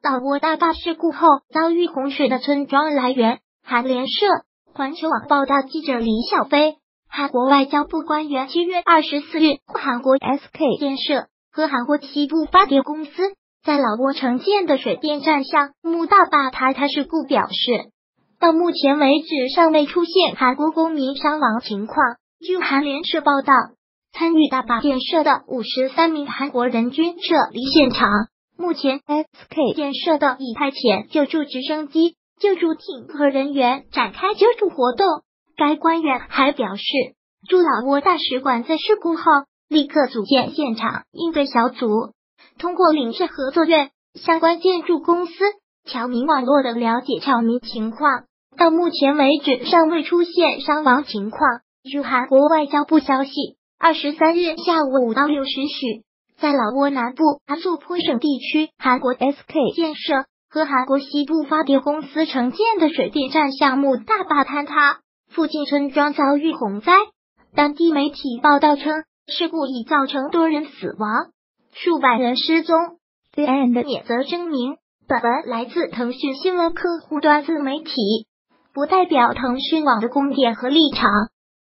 老挝大坝事故后遭遇洪水的村庄来源，韩联社、环球网报道记者李小飞。韩国外交部官员7月24日，韩国 SK 建设和韩国西部发电公司在老挝承建的水电站项目大坝坍塌事故表示，到目前为止尚未出现韩国公民伤亡情况。据韩联社报道，参与大坝建设的53名韩国人均撤离现场。目前 SK 建设的已派遣救助直升机、救助艇和人员展开救助活动。该官员还表示，驻老挝大使馆在事故后立刻组建现场应对小组，通过领事合作院相关建筑公司、侨民网络的了解侨民情况。到目前为止尚未出现伤亡情况。据韩国外交部消息，23日下午5到6时许，在老挝南部阿素坡省地区，韩国 SK 建设和韩国西部发电公司承建的水电站项目大坝坍塌，附近村庄遭遇洪灾。当地媒体报道称，事故已造成多人死亡，数百人失踪。CNN 的免责声明，本文来自腾讯新闻客户端自媒体，不代表腾讯网的观点和立场。